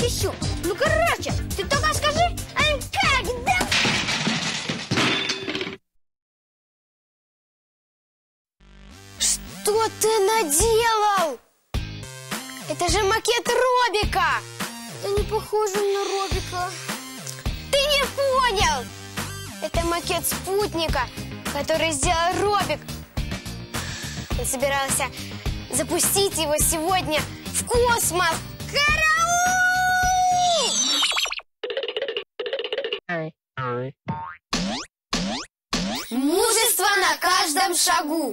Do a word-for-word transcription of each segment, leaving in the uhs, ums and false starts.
защищу. Ну, короче, ты только скажи, а когда? Что ты наделал? Это же макет Робика. Это не похоже на Робика. Ты не понял? Это макет спутника, который сделал Робик. Он собирался запустить его сегодня в космос. Караул! Мужество на каждом шагу.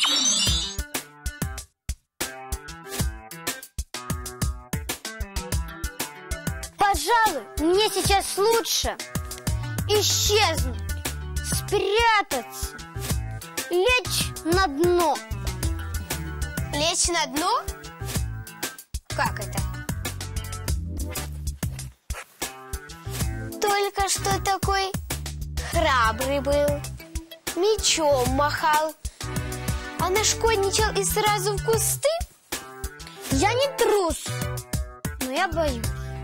Пожалуй, мне сейчас лучше исчезнуть, спрятаться, лечь на дно. Лечь на дно? Как это? Только что такой храбрый был, мечом махал, а нашкодничал и сразу в кусты? Я не трус, но я боюсь.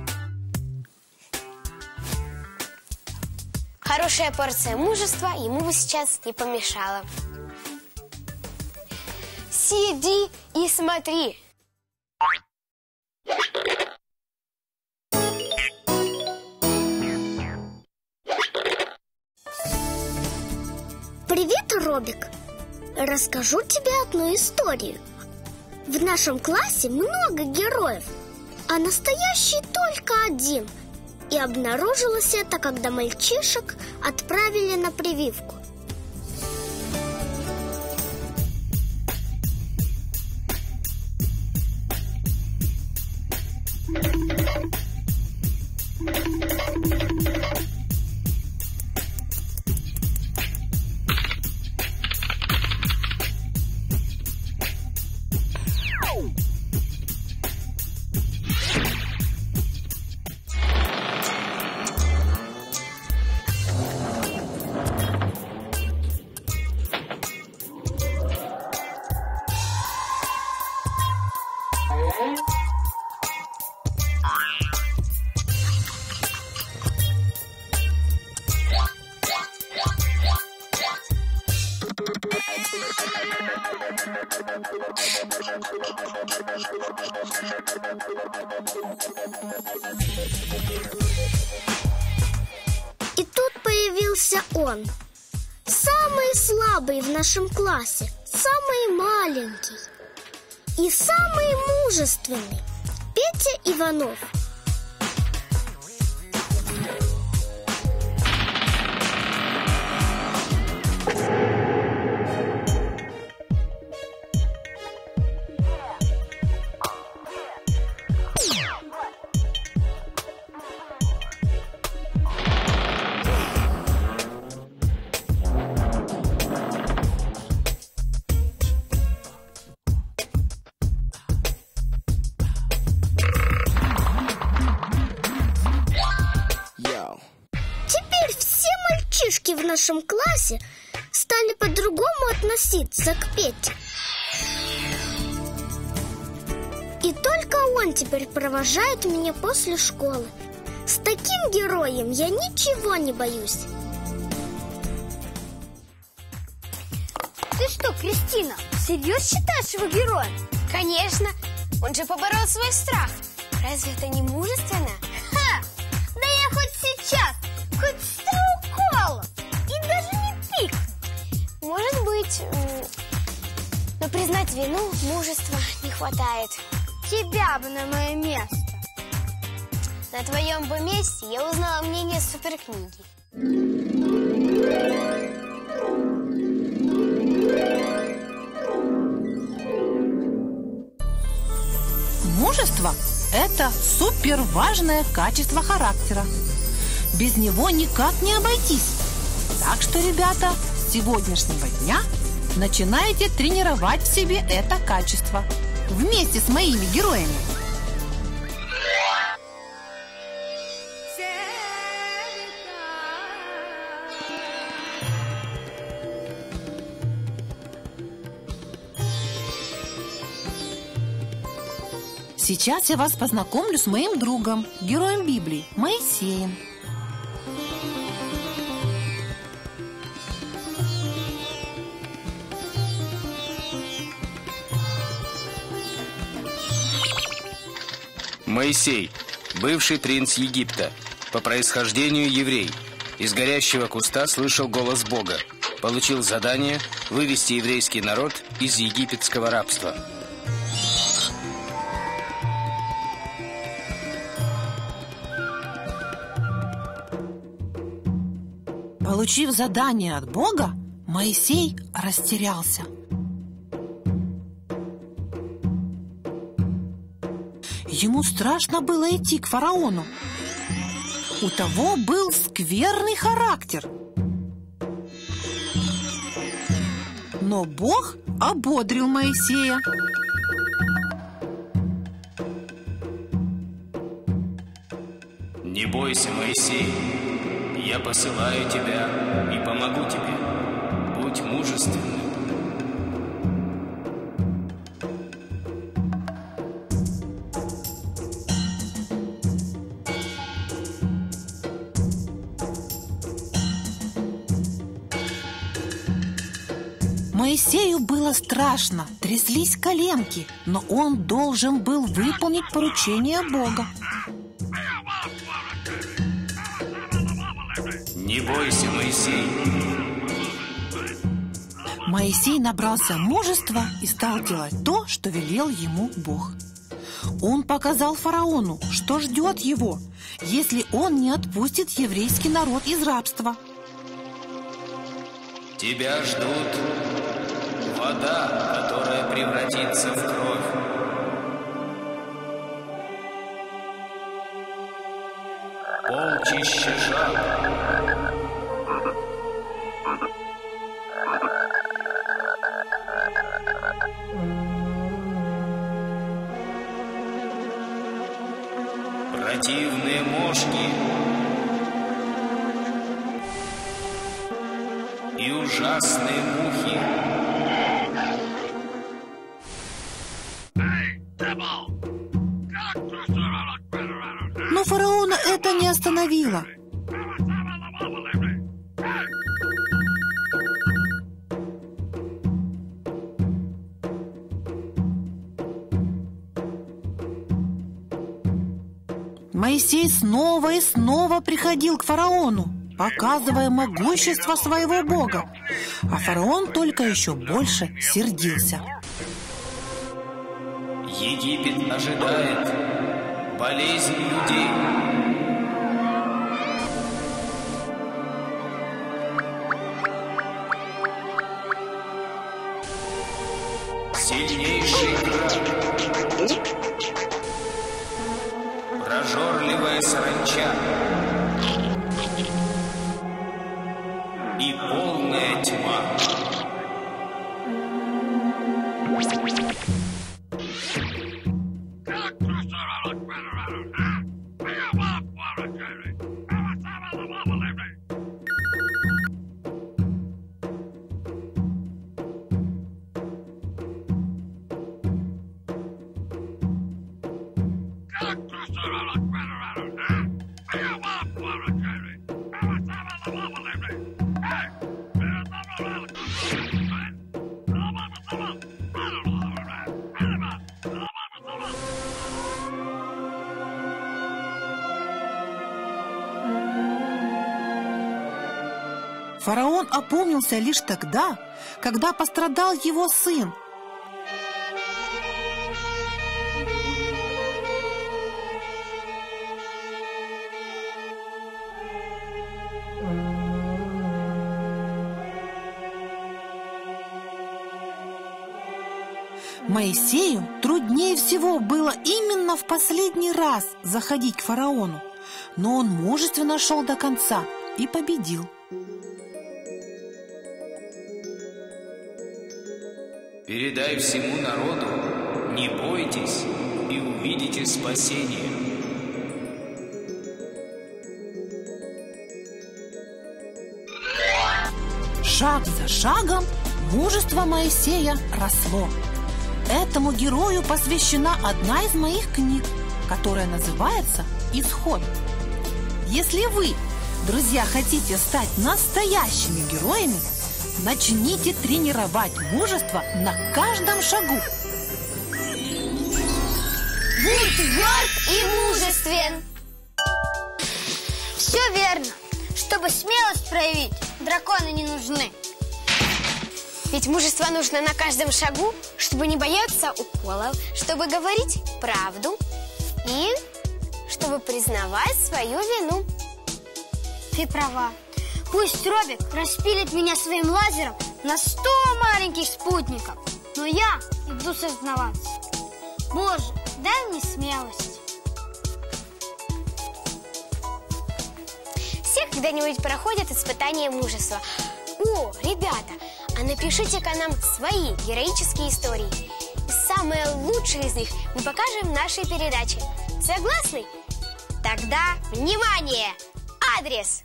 Хорошая порция мужества ему бы сейчас не помешала. Сиди и смотри. Привет, Робик. Расскажу тебе одну историю. В нашем классе много героев, а настоящий только один. И обнаружилось это, когда мальчишек отправили на прививку. И тут появился он, самый слабый в нашем классе, самый маленький и самый мужественный, Петя Иванов. В нашем классе стали по-другому относиться к Пете. И только он теперь провожает меня после школы. С таким героем я ничего не боюсь. Ты что, Кристина, всерьез считаешь его героем? Конечно, он же поборол свой страх. Разве это не мужественно? Ха! Да я хоть сейчас, хоть сто уколов, и даже не пикну. Может быть, но признать вину мужества не хватает. Тебя бы на мое место. На твоем бы месте я узнала мнение суперкниги. Мужество – это суперважное качество характера. Без него никак не обойтись. Так что, ребята, с сегодняшнего дня начинайте тренировать в себе это качество вместе с моими героями. Сейчас я вас познакомлю с моим другом, героем Библии, Моисеем. Моисей, бывший принц Египта, по происхождению еврей, из горящего куста слышал голос Бога, получил задание вывести еврейский народ из египетского рабства. Получив задание от Бога, Моисей растерялся. Ему страшно было идти к фараону. У того был скверный характер. Но Бог ободрил Моисея. Не бойся, Моисей, я посылаю тебя и помогу тебе. Будь мужественным. Моисею было страшно, тряслись коленки, но он должен был выполнить поручение Бога. Не бойся, Моисей. Моисей набрался мужества и стал делать то, что велел ему Бог. Он показал фараону, что ждет его, если он не отпустит еврейский народ из рабства. Тебя ждут вода, которая превратится в кровь. Полчища жаб. Противные мошки и ужасные мухи. Но фараона это не остановило. Моисей снова и снова приходил к фараону, показывая могущество своего Бога, а фараон только еще больше сердился. Египет ожидает болезнь людей. Сильнейший град, прожорливая саранча и полная тьма. Фараон опомнился лишь тогда, когда пострадал его сын. Моисею труднее всего было именно в последний раз заходить к фараону, но он мужественно шел до конца и победил. Передай всему народу, не бойтесь и увидите спасение. Шаг за шагом мужество Моисея росло. Этому герою посвящена одна из моих книг, которая называется «Исход». Если вы, друзья, хотите стать настоящими героями, начните тренировать мужество на каждом шагу. Будь тверд и мужествен. Все верно. Чтобы смелость проявить, драконы не нужны. Ведь мужество нужно на каждом шагу, чтобы не бояться уколов, чтобы говорить правду и чтобы признавать свою вину. Ты права. Пусть Робик распилит меня своим лазером на сто маленьких спутников, но я иду сознаваться. Боже, дай мне смелость. Все когда-нибудь проходят испытания мужества. О, ребята, а напишите-ка нам свои героические истории. И самые лучшие из них мы покажем в нашей передаче. Согласны? Тогда, внимание! Адрес!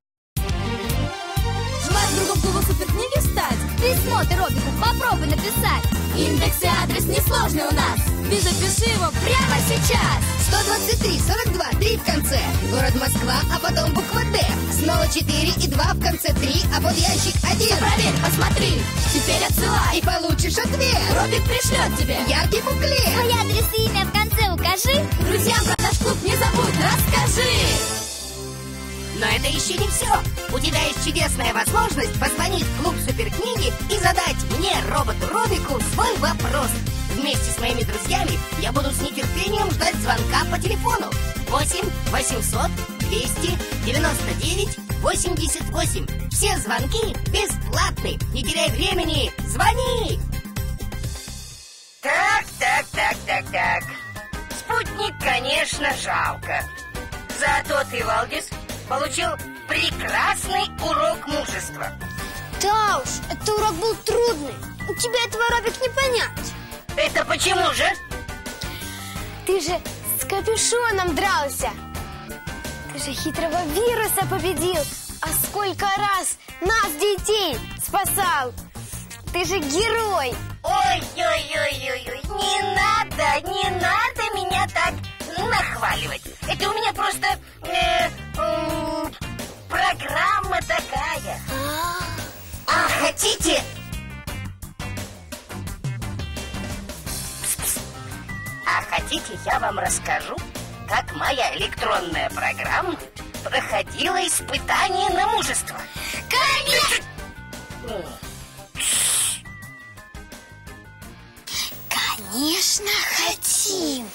Желаешь другом клуба суперкниги стать? Письмо ты, Робику, попробуй написать. Индекс и адрес несложный у нас. Ты запиши его прямо сейчас. сто двадцать три сорок два три в конце. Город Москва, а потом буква Д. Снова четыре и два в конце три, а под ящик один. Проверь, посмотри. Теперь отсылай. И получишь ответ. Робик пришлет тебе яркий буклет. Твой адрес и имя в конце укажи. Друзьям про наш клуб не забудь, расскажи. Но это еще не все. У тебя есть чудесная возможность позвонить в клуб суперкниги и задать мне, роботу Робику, свой вопрос. Вместе с моими друзьями я буду с нетерпением ждать звонка по телефону восемь восемьсот двести девяносто девять восемьдесят восемь. Все звонки бесплатны. Не теряй времени, звони! Так, так, так, так, так. Спутник, конечно, жалко. Зато ты, Валдис, получил прекрасный урок мужества. Да уж, этот урок был трудный. У тебя этого, Робик, не понять. Это почему же? Ты же с капюшоном дрался. Ты же хитрого вируса победил. А сколько раз нас, детей, спасал. Ты же герой. Ой-ой-ой-ой-ой, не надо, не надо меня так нахваливать. Это у меня просто э, э, программа такая. А хотите... А хотите, я вам расскажу, как моя электронная программа проходила испытание на мужество? Конечно! Конечно, хотим!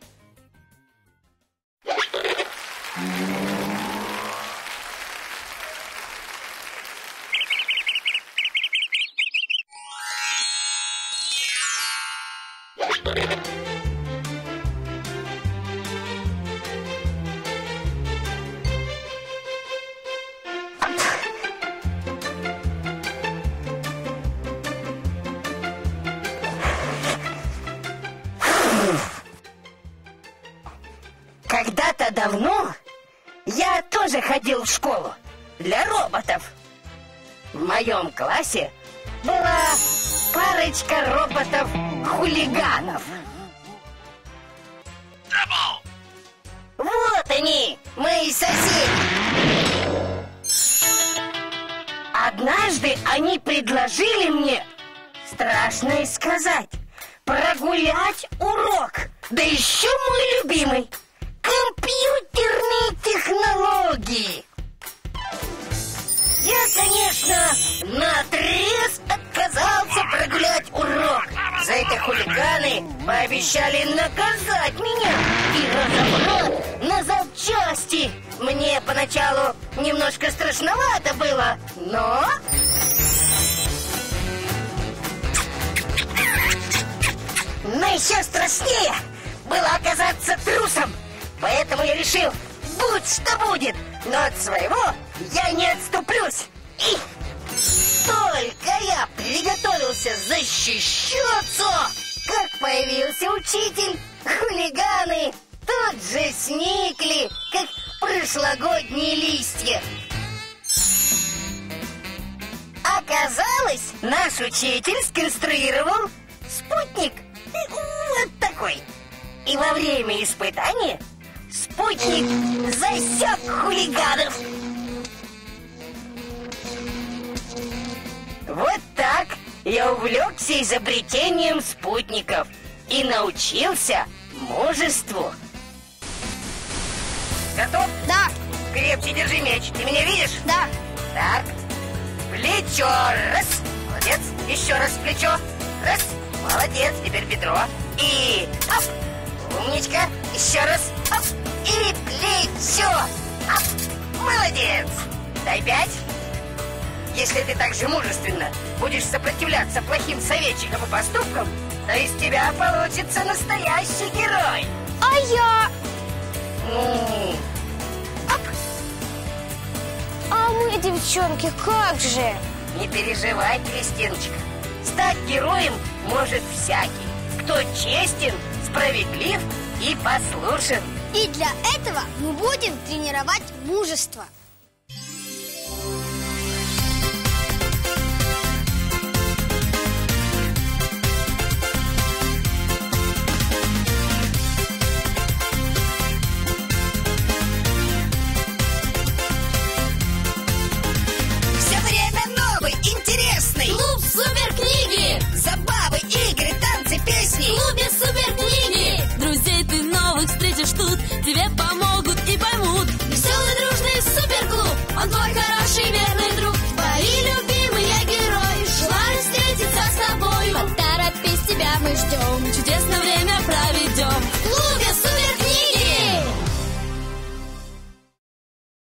Когда-то давно я тоже ходил в школу для роботов. В моем классе была парочка роботов-хулиганов. Вот они, мои соседи. Однажды они предложили мне, страшно и сказать, прогулять урок. Да еще мой любимый — компьютерные технологии. Я, конечно, наотрез отказался прогулять урок. За это хулиганы пообещали наказать меня и разобрать на запчасти. Мне поначалу немножко страшновато было, но... Но еще страшнее было оказаться трусом. Поэтому я решил, будь что будет, но от своего я не отступлюсь. И только я приготовился защищаться, как появился учитель, хулиганы тут же сникли, как прошлогодние листья. Оказалось, наш учитель сконструировал спутник. И во время испытания спутник засек хулиганов. Вот так я увлекся изобретением спутников и научился мужеству. Готов? Да, Крепче держи мяч. Ты меня видишь? да. Так. Плечо. Раз. Молодец. Еще раз в плечо. Раз. Молодец. Теперь бедро. И оп. Умничка. Еще раз. Оп. И плечо. Оп. Молодец. Дай пять. Если ты так же мужественно будешь сопротивляться плохим советчикам и поступкам, то из тебя получится настоящий герой. А я? М. Оп. А мы, девчонки, как же? Не переживай, Кристиночка. Стать героем может всякий, кто честен, справедлив и послушен. И для этого мы будем тренировать мужество.